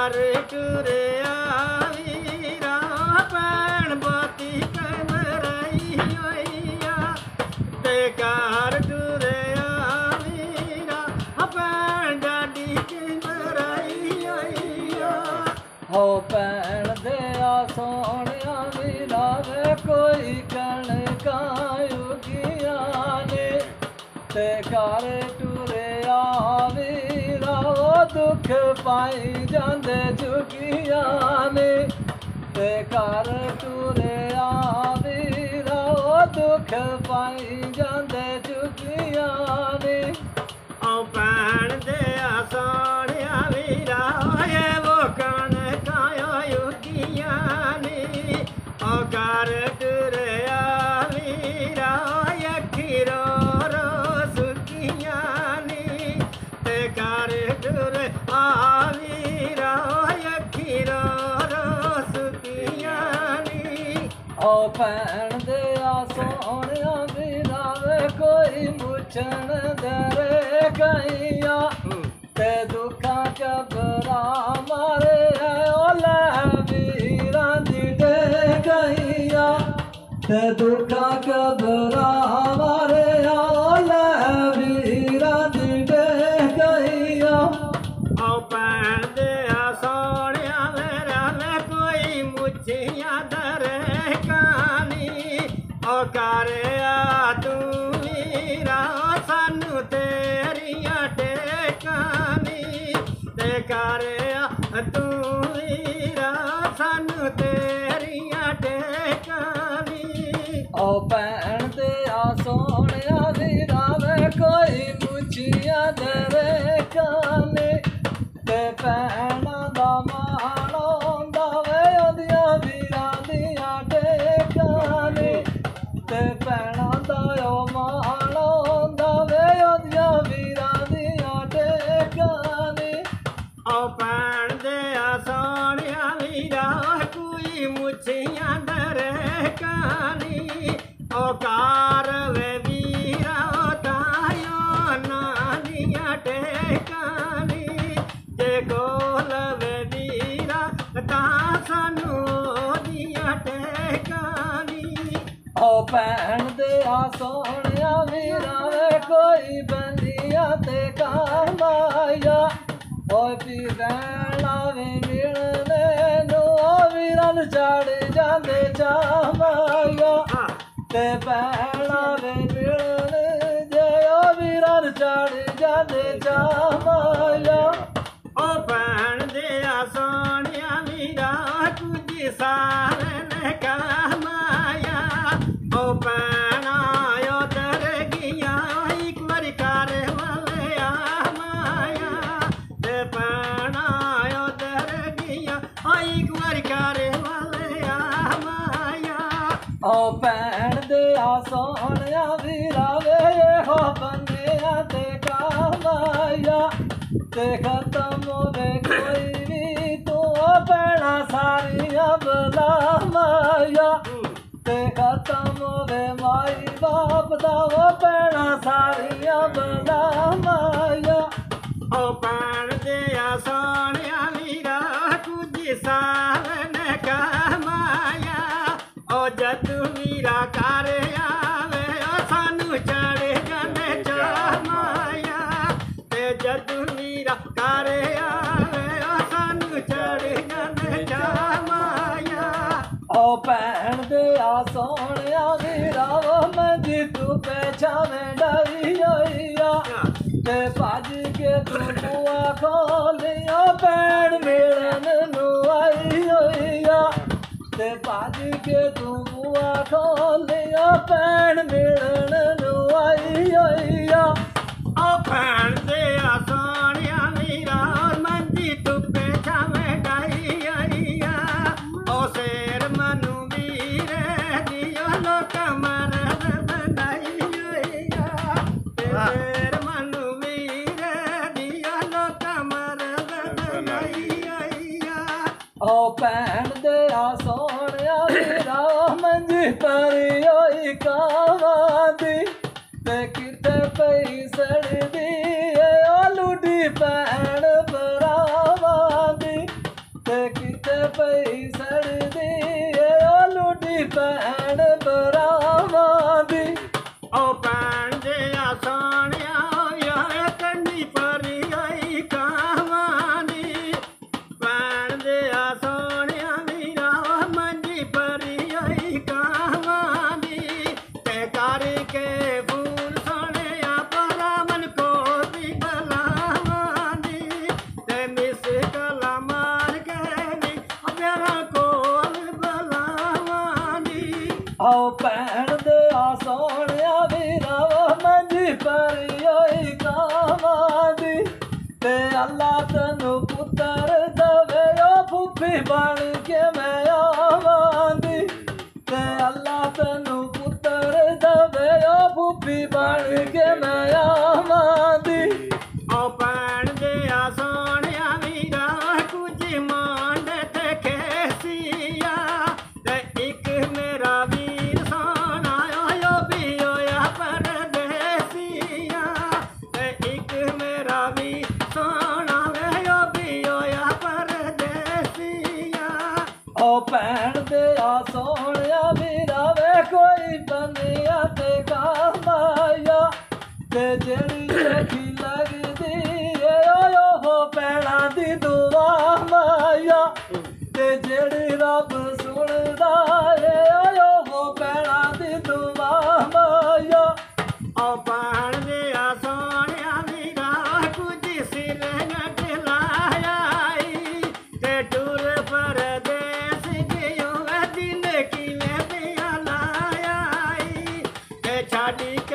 car टुरिया वीरा भैन बोती कमराई होइया ते कार टुरिया वीरा भैन डाडी कमराई होइया हो भैन दिया सोनिया वीरा वे कोई कण कायुगिया ने ते कार टुरिया वीरा वो दुख पाई जांदे झुगिया ने ते कार टुरिया वीरा वो दुख पाई जांदे झुगिया ने ओ भैन दिया सोनिया वीरा ये वो कण कायुगिया ने ओ कार टुरिया वीरा अखिरो रो सुखिया ने ते कार टुरिया वीरा अखिरो रो सुखिया ने ओ भैन दिया सोनिया वीरा वे कोई मुछन दरे गईया ते दुखा कबरा मारे ओ ले वीरा दी दे गईया ते दुखा कबरा मारे ओ ले वीरा दी दे गईया ओ भैन दिया सोनिया मेरा ले कोई मुछिया दरे कानी ओ करिया तू वीरा सानू तेरिया टेकानी ते करिया तू वीरा सानू तेरिया टेकानी ओ भैन दिया सोनिया वीरा वे कोई मुछिया दरे काने ते भैना दा मान आंदा वे ओदिया वीरा दिया टेकाने ते भैना दा ओ मान आंदा वे ओदिया वीरा दिया टेकाने ओ भैन दिया सोनिया वीरा कोई मुछिया दरे कानी ओ कार वे वीरा तायो नानिया टेकानी जे गोल वे वीरा ता सानू दिया टेकानी ओ भैन दिया सोनिया वीरा वे कोई बंदिया ते कामाया ओ पी भैना वे मिलने नो वीरन चढ़ जांदे जामाया ते भैना वे मिलने जे ओ वीरन चढ़ जांदे जामाया ओ भैन दिया सोनिया वीरा कुछ साल ने कमाया ओ भैना यो दर गया एक बारी कार वाले आमाया ते भैना यो दर गया एक बारी कार वाले आमाया ओ भैन दिया सोनिया वीरा वे हो बनिया ते कामाया ते खत्म होवे कोई भी तू भैना सारिया बला माया ते खत्म होवे माई बाप दा वो भैना सारिया बला माया ओ भैन दिया सोनिया वीरा कुछ साल ने कमाया ओ जदू वीरा कर आवे ओ सानू चढ़ जांदे चामाया ते जदू वीरा कर आवे ओ सानू चढ़ जांदे चामाया ओ भैन दिया सोनिया वीरा वो मंजी तू पहचाने डरी होइया ते भज के तू बुआ खोलिया भैन मिलन नू आई होइया ते भज के तू बुआ खोलिया भैन मिलन नू आई होइया ओ भैन दिया सोनिया वीरा मंजी धुप्पे छावे डाई आईया ओ शेर मनु वीरे दियो लोक मरद बनाई आईया शेर मनु वीरे दियो लोक मरद बनाई आईया ओ भैन दिया सोनिया वीरा मंजी परी होई कावादी ते किते पई सड़दी ओ लुडी भैन भरावादी ਸੋਹਣਿਆ ਵੀਰਾ ਮੰਜੀ ਪਰੀ ਹੋਈ ਕਾਵਾਂ ਦੀ ਤੇ ਅੱਲਾ ਤੈਨੂੰ ਪੁੱਤਰ ਦਵੇ ਓ ਫੁੱਫੀ ਬਣ ਕੇ ਮੈਂ ਆਵਾਂਦੀ ਤੇ ਅੱਲਾ ਤੈਨੂੰ ਪੁੱਤਰ ਦਵੇ ਓ ਫੁੱਫੀ ਬਣ ਕੇ ਮੈਂ ਆਵਾਂਦੀ ਓ ਭੈਣ ਦੇ ਆ ਸੋਹਣਿਆ ਵੀਰਾ ਕੁਝ ਮੰਡ ਤੇ ਖੇਸੀਆ ਤੇ ਇੱਕ ਮੇਰਾ ਵੀਰ ਸੋਹਣਾ ਓ ਵੀ ਹੋਇਆ ਪਰਦੇਸੀਆ ਤੇ ਇੱਕ ਮੇਰਾ ਵੀਰ ਸੋਹਣਾ ਓ ਵੀ ਹੋਇਆ ਪਰਦੇਸੀਆ ਓ ਭੈਣ ਦੇ ਆ ਸੋਹਣਿਆ ਵੀਰਾ ਵੇ ਕੋਈ ਬੰਦਿਆ ਤੇ ਕਾਮਾਇਆ ਤੇ ਜਿਹੜੀ ਅੱਖੀ ਲੱਗਦੀ ਏ ਓ ਭੈਣਾਂ ਦੀ ਦੁਆ ਮਾਇਆ ਤੇ ਜਿਹੜੀ ਰੱਬ ਸੁਣਦਾ ਏ ਓ ਭੈਣਾਂ ਦੀ ਦੁਆ ਮਾਇਆ ਓ ਭੈਣ ਦੇ ਆ ਸੋਹਣਿਆ ਵੀਰਾ ਕੁਝ ਸਿਰ ਨਟ ਲਾਇਆ ਤੇ ਟੁਰ ਪਰਦੇਸ ਜਿਉ ਦਿਨ ਕਿਵੇਂ ਪਿਆ ਲਾਇਆ ਤੇ ਛੱਡ